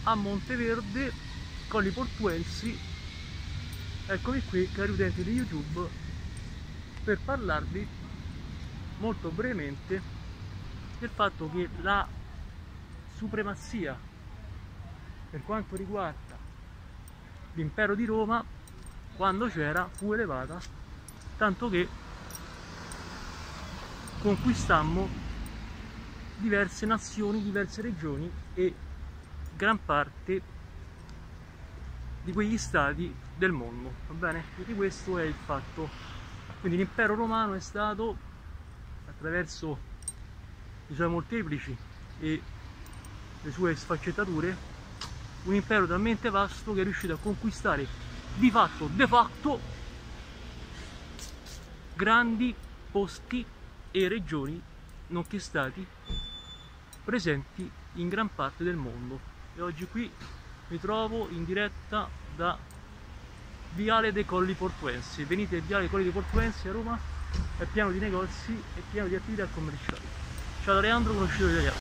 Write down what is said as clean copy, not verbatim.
a Monteverde, Colli Portuensi. Eccomi qui, cari utenti di YouTube, per parlarvi molto brevemente del fatto che la supremazia per quanto riguarda l'impero di Roma, quando c'era, fu elevata, tanto che conquistammo diverse nazioni, diverse regioni e gran parte di quegli stati del mondo, va bene? Quindi questo è il fatto. Quindi l'impero romano è stato, attraverso i suoi molteplici e le sue sfaccettature, un impero talmente vasto che è riuscito a conquistare di fatto, de facto, grandi posti e regioni, nonché stati presenti in gran parte del mondo. E oggi qui mi trovo in diretta da Viale dei Colli Portuensi. Venite a Viale dei Colli Portuensi a Roma, è pieno di negozi e pieno di attività commerciali. Ciao da Leandro, conoscitore italiano.